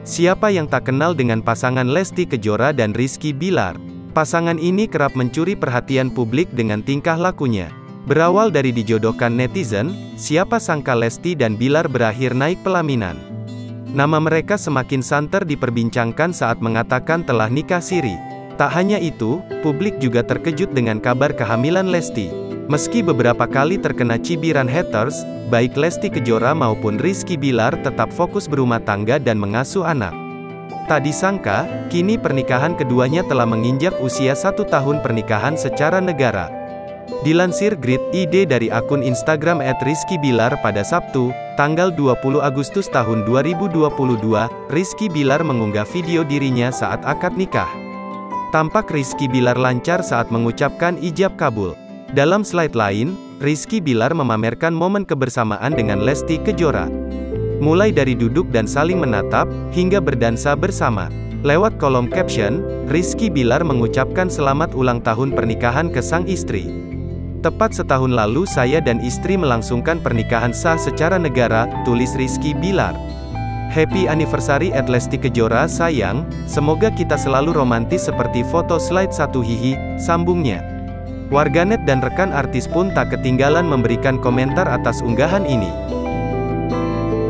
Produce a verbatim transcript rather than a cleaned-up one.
Siapa yang tak kenal dengan pasangan Lesti Kejora dan Rizky Billar? Pasangan ini kerap mencuri perhatian publik dengan tingkah lakunya. Berawal dari dijodohkan netizen, siapa sangka Lesti dan Billar berakhir naik pelaminan. Nama mereka semakin santer diperbincangkan saat mengatakan telah nikah siri. Tak hanya itu, publik juga terkejut dengan kabar kehamilan Lesti. Meski beberapa kali terkena cibiran haters, baik Lesti Kejora maupun Rizky Billar tetap fokus berumah tangga dan mengasuh anak. Tak disangka, kini pernikahan keduanya telah menginjak usia satu tahun pernikahan secara negara. Dilansir Grid I D dari akun Instagram et rizky billar pada Sabtu, tanggal dua puluh Agustus tahun dua ribu dua puluh dua, Rizky Billar mengunggah video dirinya saat akad nikah. Tampak Rizky Billar lancar saat mengucapkan ijab kabul. Dalam slide lain, Rizky Billar memamerkan momen kebersamaan dengan Lesti Kejora. Mulai dari duduk dan saling menatap, hingga berdansa bersama. Lewat kolom caption, Rizky Billar mengucapkan selamat ulang tahun pernikahan ke sang istri. Tepat setahun lalu saya dan istri melangsungkan pernikahan sah secara negara, tulis Rizky Billar. Happy anniversary at Lesti Kejora sayang, semoga kita selalu romantis seperti foto slide satu hihi, sambungnya. Warganet dan rekan artis pun tak ketinggalan memberikan komentar atas unggahan ini.